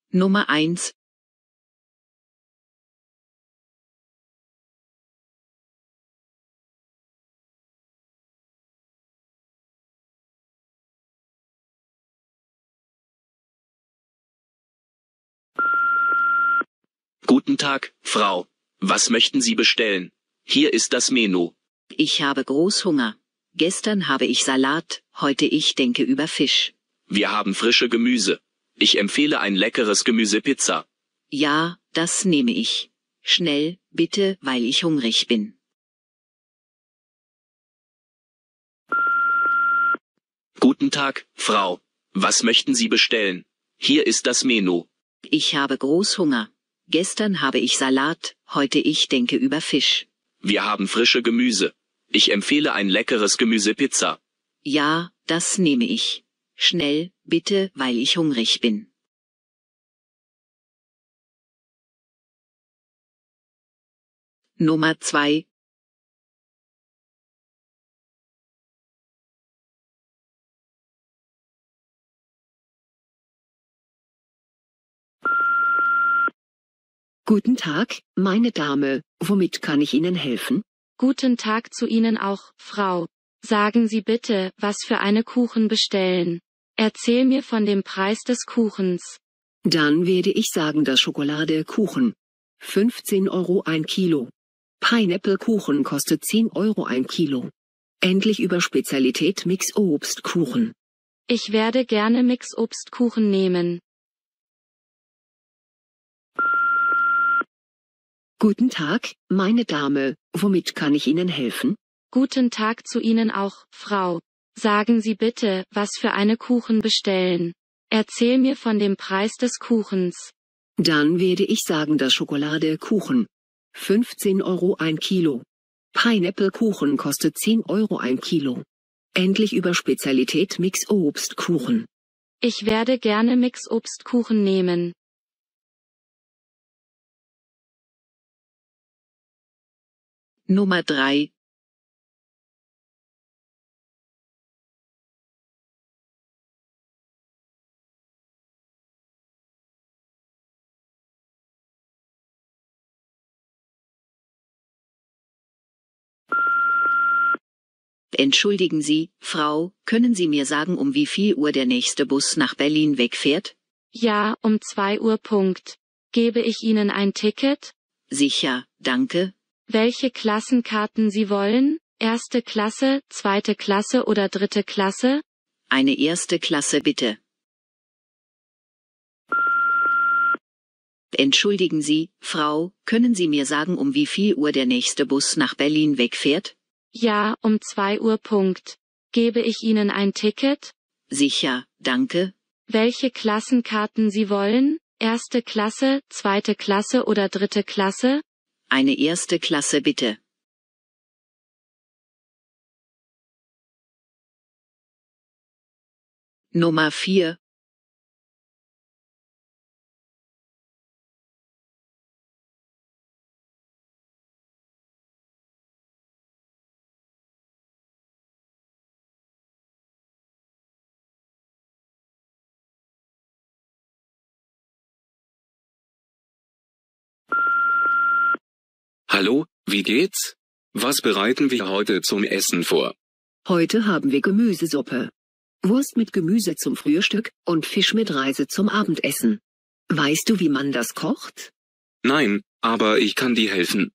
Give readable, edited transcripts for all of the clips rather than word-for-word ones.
Nummer 1. Guten Tag, Frau. Was möchten Sie bestellen? Hier ist das Menü. Ich habe Großhunger. Gestern habe ich Salat, heute ich denke über Fisch. Wir haben frische Gemüse. Ich empfehle ein leckeres Gemüsepizza. Ja, das nehme ich. Schnell, bitte, weil ich hungrig bin. Guten Tag, Frau. Was möchten Sie bestellen? Hier ist das Menü. Ich habe Großhunger. Gestern habe ich Salat, heute ich denke über Fisch. Wir haben frische Gemüse. Ich empfehle ein leckeres Gemüsepizza. Ja, das nehme ich. Schnell, bitte, weil ich hungrig bin. Nummer 2. Guten Tag, meine Dame, womit kann ich Ihnen helfen? Guten Tag zu Ihnen auch, Frau. Sagen Sie bitte, was für eine Kuchen bestellen. Erzähl mir von dem Preis des Kuchens. Dann werde ich sagen, dass Schokolade Kuchen 15 Euro ein Kilo. Pineapple-Kuchen kostet 10 Euro ein Kilo. Endlich über Spezialität Mix-Obstkuchen. Ich werde gerne Mix-Obstkuchen nehmen. Guten Tag, meine Dame, womit kann ich Ihnen helfen? Guten Tag zu Ihnen auch, Frau. Sagen Sie bitte, was für eine Kuchen bestellen. Erzähl mir von dem Preis des Kuchens. Dann werde ich sagen, dass Schokolade Kuchen 15 Euro ein Kilo. Pineapple-Kuchen kostet 10 Euro ein Kilo. Endlich über Spezialität Mix-Obstkuchen. Ich werde gerne Mix-Obstkuchen nehmen. Nummer 3. Entschuldigen Sie, Frau, können Sie mir sagen, um wie viel Uhr der nächste Bus nach Berlin wegfährt? Ja, um 2 Uhr Punkt. Gebe ich Ihnen ein Ticket? Sicher, danke. Welche Klassenkarten Sie wollen? Erste Klasse, zweite Klasse oder dritte Klasse? Eine erste Klasse bitte. Entschuldigen Sie, Frau, können Sie mir sagen, um wie viel Uhr der nächste Bus nach Berlin wegfährt? Ja, um 2 Uhr Punkt. Gebe ich Ihnen ein Ticket? Sicher, danke. Welche Klassenkarten Sie wollen? Erste Klasse, zweite Klasse oder dritte Klasse? Eine erste Klasse bitte. Nummer 4. Hallo, wie geht's? Was bereiten wir heute zum Essen vor? Heute haben wir Gemüsesuppe. Wurst mit Gemüse zum Frühstück und Fisch mit Reise zum Abendessen. Weißt du, wie man das kocht? Nein, aber ich kann dir helfen.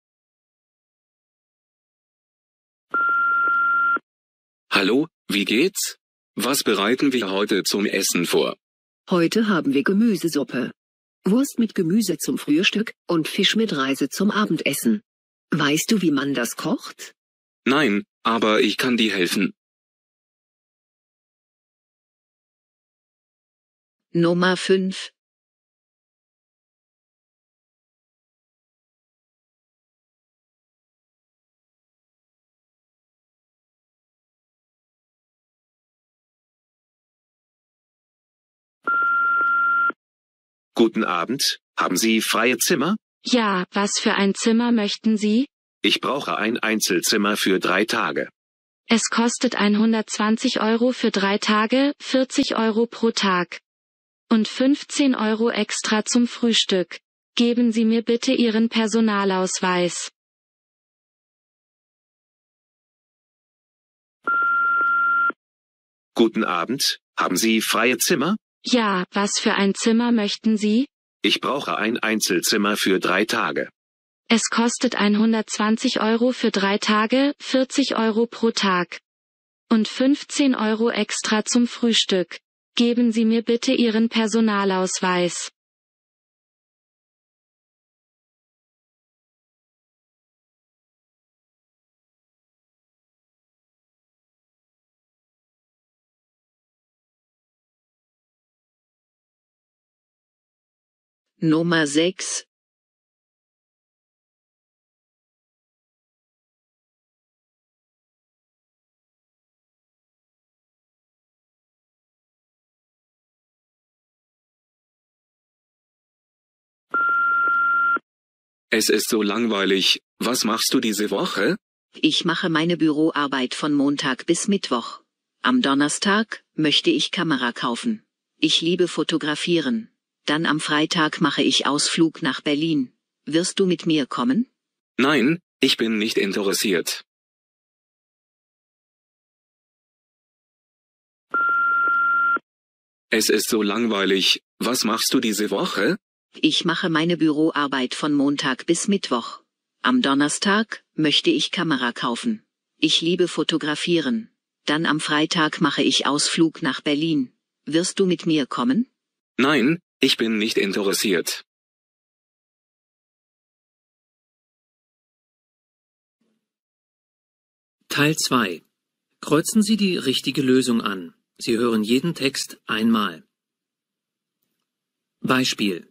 Hallo, wie geht's? Was bereiten wir heute zum Essen vor? Heute haben wir Gemüsesuppe. Wurst mit Gemüse zum Frühstück und Fisch mit Reise zum Abendessen. Weißt du, wie man das kocht? Nein, aber ich kann dir helfen. Nummer 5. Guten Abend, haben Sie freie Zimmer? Ja, was für ein Zimmer möchten Sie? Ich brauche ein Einzelzimmer für 3 Tage. Es kostet 120 Euro für 3 Tage, 40 Euro pro Tag. Und 15 Euro extra zum Frühstück. Geben Sie mir bitte Ihren Personalausweis. Guten Abend, haben Sie freie Zimmer? Ja, was für ein Zimmer möchten Sie? Ich brauche ein Einzelzimmer für 3 Tage. Es kostet 120 Euro für 3 Tage, 40 Euro pro Tag. Und 15 Euro extra zum Frühstück. Geben Sie mir bitte Ihren Personalausweis. Nummer 6. Es ist so langweilig, was machst du diese Woche? Ich mache meine Büroarbeit von Montag bis Mittwoch. Am Donnerstag möchte ich Kamera kaufen. Ich liebe Fotografieren. Dann am Freitag mache ich Ausflug nach Berlin. Wirst du mit mir kommen? Nein, ich bin nicht interessiert. Es ist so langweilig, was machst du diese Woche? Ich mache meine Büroarbeit von Montag bis Mittwoch. Am Donnerstag möchte ich Kamera kaufen. Ich liebe Fotografieren. Dann am Freitag mache ich Ausflug nach Berlin. Wirst du mit mir kommen? Nein, ich bin nicht interessiert. Teil 2. Kreuzen Sie die richtige Lösung an. Sie hören jeden Text einmal. Beispiel.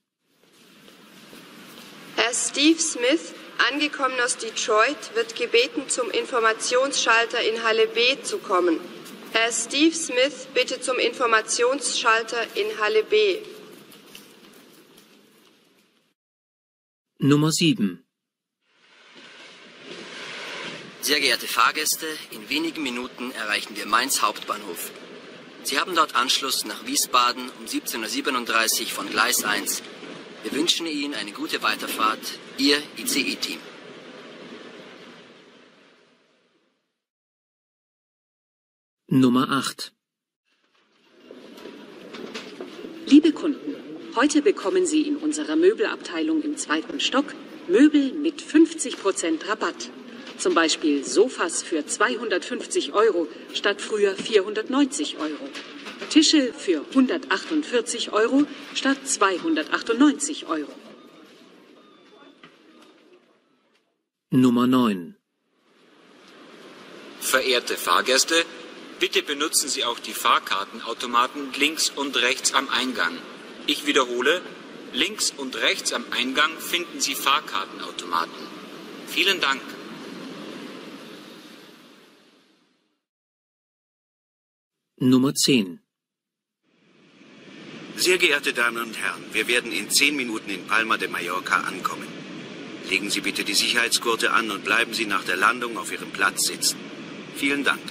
Herr Steve Smith, angekommen aus Detroit, wird gebeten, zum Informationsschalter in Halle B zu kommen. Herr Steve Smith, bitte zum Informationsschalter in Halle B. Nummer 7. Sehr geehrte Fahrgäste, in wenigen Minuten erreichen wir Mainz Hauptbahnhof. Sie haben dort Anschluss nach Wiesbaden um 17:37 Uhr von Gleis 1. Wir wünschen Ihnen eine gute Weiterfahrt. Ihr ICE-Team. Nummer 8. Liebe Kunden, heute bekommen Sie in unserer Möbelabteilung im 2. Stock Möbel mit 50% Rabatt. Zum Beispiel Sofas für 250 Euro statt früher 490 Euro. Tische für 148 Euro statt 298 Euro. Nummer 9. Verehrte Fahrgäste, bitte benutzen Sie auch die Fahrkartenautomaten links und rechts am Eingang. Ich wiederhole, links und rechts am Eingang finden Sie Fahrkartenautomaten. Vielen Dank. Nummer 10. Sehr geehrte Damen und Herren, wir werden in 10 Minuten in Palma de Mallorca ankommen. Legen Sie bitte die Sicherheitsgurte an und bleiben Sie nach der Landung auf Ihrem Platz sitzen. Vielen Dank.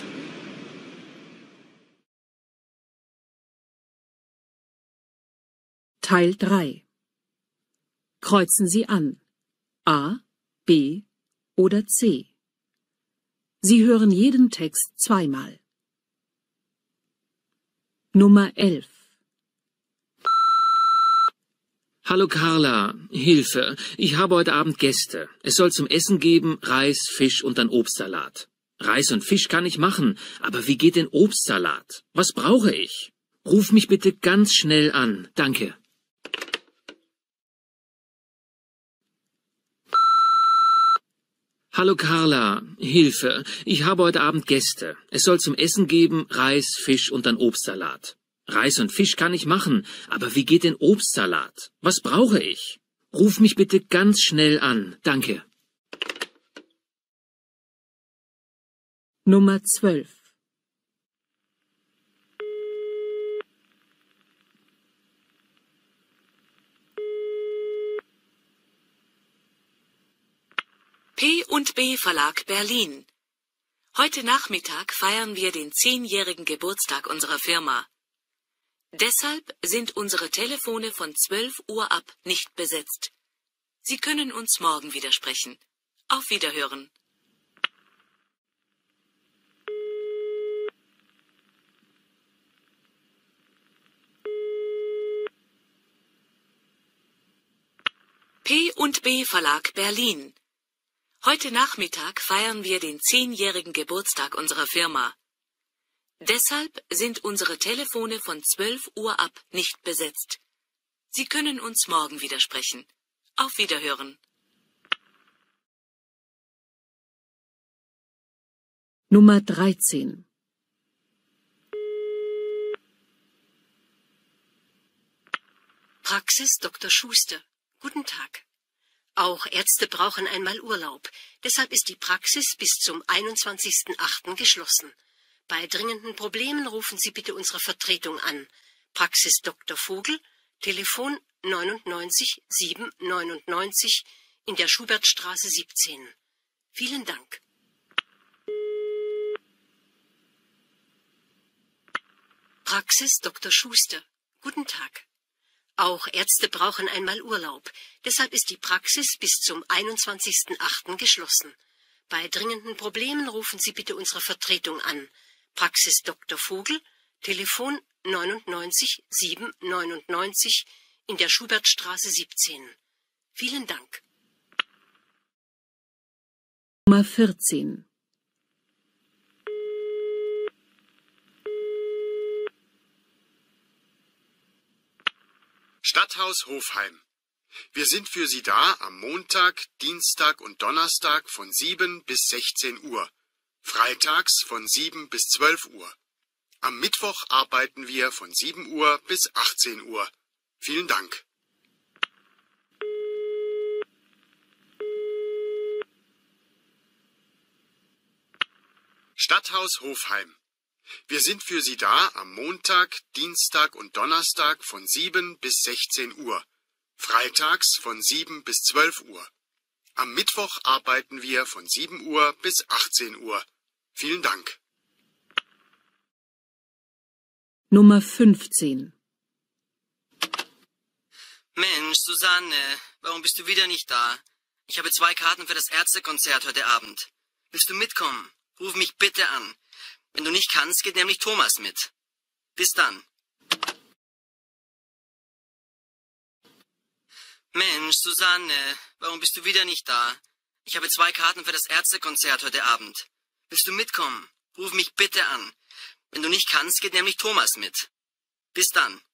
Teil 3. Kreuzen Sie an. A, B oder C. Sie hören jeden Text zweimal. Nummer 11. Hallo Carla, Hilfe, ich habe heute Abend Gäste. Es soll zum Essen geben Reis, Fisch und dann Obstsalat. Reis und Fisch kann ich machen, aber wie geht denn Obstsalat? Was brauche ich? Ruf mich bitte ganz schnell an, danke. Hallo Carla, Hilfe, ich habe heute Abend Gäste. Es soll zum Essen geben Reis, Fisch und dann Obstsalat. Reis und Fisch kann ich machen, aber wie geht denn Obstsalat? Was brauche ich? Ruf mich bitte ganz schnell an, danke. Nummer 12. P&B Verlag Berlin. Heute Nachmittag feiern wir den 10-jährigen Geburtstag unserer Firma. Deshalb sind unsere Telefone von 12 Uhr ab nicht besetzt. Sie können uns morgen wieder sprechen. Auf Wiederhören. P&B Verlag Berlin. Heute Nachmittag feiern wir den 10-jährigen Geburtstag unserer Firma. Deshalb sind unsere Telefone von 12 Uhr ab nicht besetzt. Sie können uns morgen wieder sprechen. Auf Wiederhören. Nummer 13. Praxis Dr. Schuster. Guten Tag. Auch Ärzte brauchen einmal Urlaub. Deshalb ist die Praxis bis zum 21.08. geschlossen. Bei dringenden Problemen rufen Sie bitte unsere Vertretung an. Praxis Dr. Vogel, Telefon 99 799 in der Schubertstraße 17. Vielen Dank. Praxis Dr. Schuster. Guten Tag. Auch Ärzte brauchen einmal Urlaub. Deshalb ist die Praxis bis zum 21.08. geschlossen. Bei dringenden Problemen rufen Sie bitte unsere Vertretung an. Praxis Dr. Vogel, Telefon 99 799 in der Schubertstraße 17. Vielen Dank. Nummer 14. Stadthaus Hofheim. Wir sind für Sie da am Montag, Dienstag und Donnerstag von 7 bis 16 Uhr. Freitags von 7 bis 12 Uhr. Am Mittwoch arbeiten wir von 7 Uhr bis 18 Uhr. Vielen Dank. Stadthaus Hofheim. Wir sind für Sie da am Montag, Dienstag und Donnerstag von 7 bis 16 Uhr. Freitags von 7 bis 12 Uhr. Am Mittwoch arbeiten wir von 7 Uhr bis 18 Uhr. Vielen Dank. Nummer 15. Mensch, Susanne, warum bist du wieder nicht da? Ich habe 2 Karten für das Ärztekonzert heute Abend. Willst du mitkommen? Ruf mich bitte an. Wenn du nicht kannst, geht nämlich Thomas mit. Bis dann. Mensch, Susanne, warum bist du wieder nicht da? Ich habe 2 Karten für das Ärztekonzert heute Abend. Willst du mitkommen? Ruf mich bitte an. Wenn du nicht kannst, geht nämlich Thomas mit. Bis dann.